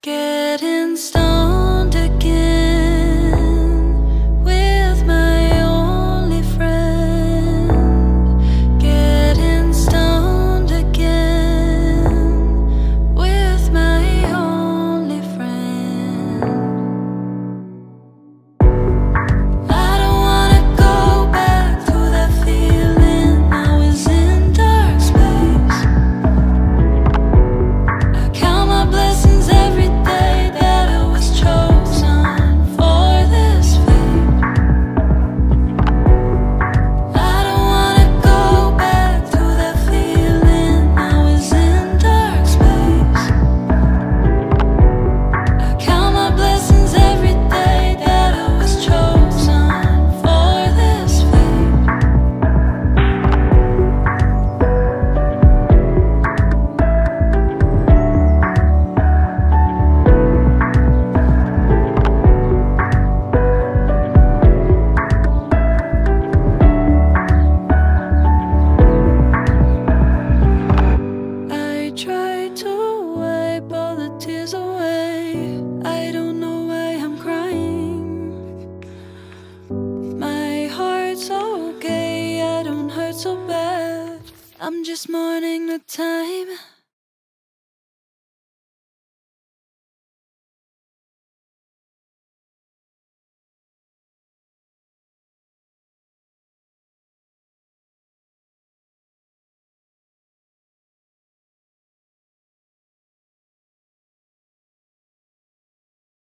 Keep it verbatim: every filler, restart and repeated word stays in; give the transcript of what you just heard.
Getting stoned again with my only friend. Getting stoned again with my only friend. I don't wanna go back to that feeling. I was in dark space. I count my blessings every day that I was chosen for this fate. I don't wanna go back to that feeling. I was in dark space. I count my blessings every day that I was chosen for this fate. I try to wipe all the tears away. I don't know why I'm crying. My heart's okay, I don't hurt so bad. I'm just mourning the time